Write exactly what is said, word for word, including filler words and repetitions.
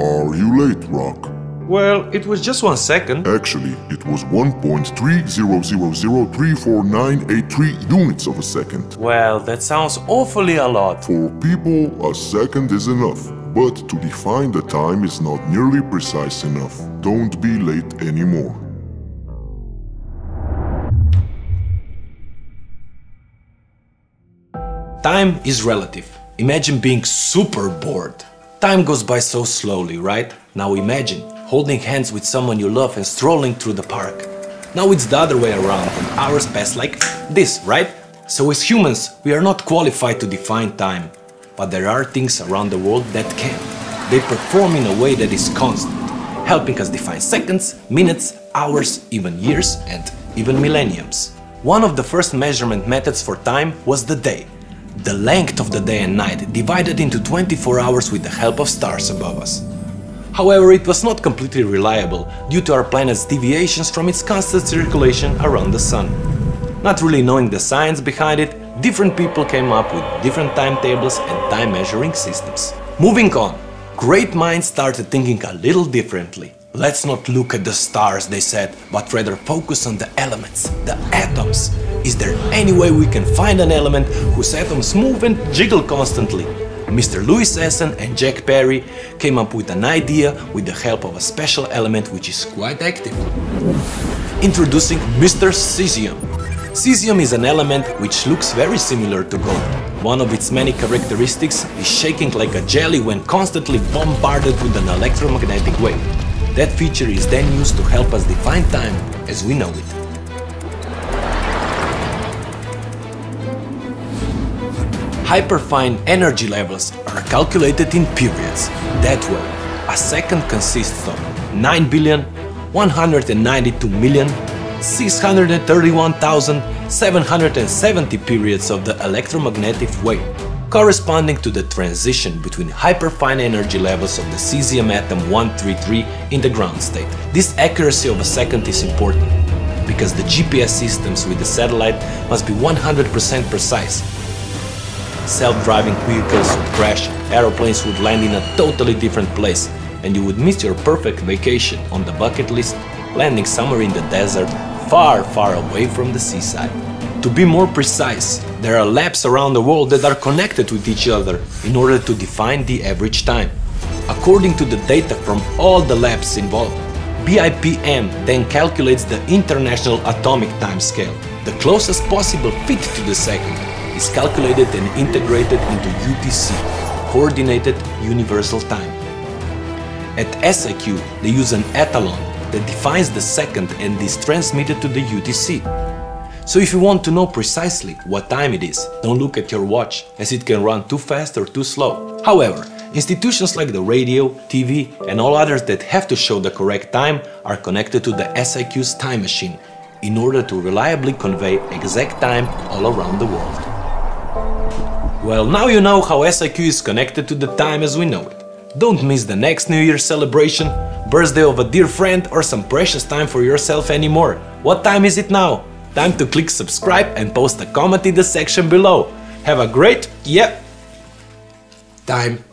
Are you late, Rock? Well, it was just one second. Actually, it was one point three zero zero zero three four nine eight three units of a second. Well, that sounds awfully a lot. For people, a second is enough. But to define the time is not nearly precise enough. Don't be late anymore. Time is relative. Imagine being super bored. Time goes by so slowly, right? Now imagine holding hands with someone you love and strolling through the park. Now it's the other way around and hours pass like this, right? So as humans, we are not qualified to define time. But there are things around the world that can. They perform in a way that is constant, helping us define seconds, minutes, hours, even years and even millenniums. One of the first measurement methods for time was the day. The length of the day and night divided into twenty-four hours with the help of stars above us. However, it was not completely reliable due to our planet's deviations from its constant circulation around the Sun. Not really knowing the science behind it, different people came up with different timetables and time measuring systems. Moving on, great minds started thinking a little differently. Let's not look at the stars, they said, but rather focus on the elements, the atoms. Is there any way we can find an element whose atoms move and jiggle constantly? Mister Louis Essen and Jack Perry came up with an idea with the help of a special element which is quite active. Introducing Mister Cesium. Cesium is an element which looks very similar to gold. One of its many characteristics is shaking like a jelly when constantly bombarded with an electromagnetic wave. That feature is then used to help us define time as we know it. Hyperfine energy levels are calculated in periods. That way, a second consists of nine billion one hundred ninety-two million six hundred thirty-one thousand seven hundred seventy periods of the electromagnetic wave, corresponding to the transition between hyperfine energy levels of the cesium atom one thirty-three in the ground state. This accuracy of a second is important, because the G P S systems with the satellite must be one hundred percent precise. Self-driving vehicles would crash, aeroplanes would land in a totally different place, and you would miss your perfect vacation on the bucket list, landing somewhere in the desert, far, far away from the seaside. To be more precise, there are labs around the world that are connected with each other in order to define the average time. According to the data from all the labs involved, B I P M then calculates the International Atomic Time Scale. The closest possible fit to the second is calculated and integrated into U T C, Coordinated Universal Time. At S I Q, they use an etalon that defines the second and is transmitted to the U T C. So if you want to know precisely what time it is, don't look at your watch, as it can run too fast or too slow. However, institutions like the radio, T V and all others that have to show the correct time are connected to the S I Q's time machine in order to reliably convey exact time all around the world. Well, now you know how S I Q is connected to the time as we know it. Don't miss the next New Year's celebration, birthday of a dear friend or some precious time for yourself anymore. What time is it now? Time to click subscribe and post a comment in the section below. Have a great, yeah, time.